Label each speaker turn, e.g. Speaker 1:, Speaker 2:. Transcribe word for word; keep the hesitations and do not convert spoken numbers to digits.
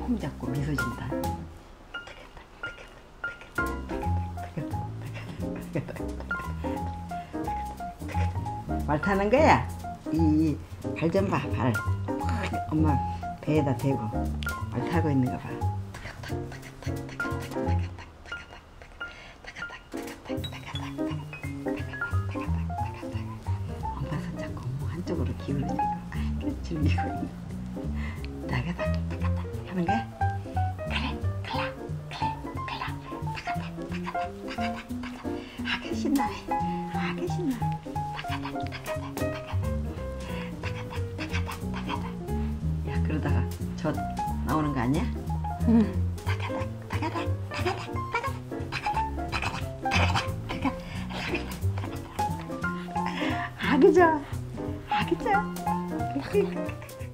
Speaker 1: 콩 잡고 미소 진다. 말 타는 거야. 이 발 좀 봐, 발. 엄마 배에다 대고 말 타고 있는 거 봐. 엄마 손잡고 한쪽으로 기울이니까 아이고 즐기고 있는. 나가다 나가다 하는 거야. 그래, 클라, 그래, 클라, 나가다 나가다 나가다 나가다. 아그 신나네. 아그 신나. 나가다 나가다 나가다 나가다 나가다 나가다. 야 그러다가 저 나오는 거 아니야? 응. 나가다 나가다 나가다 나가다 나가다 나가다 나가다 나가다. 아그 좋아. 아그 좋아.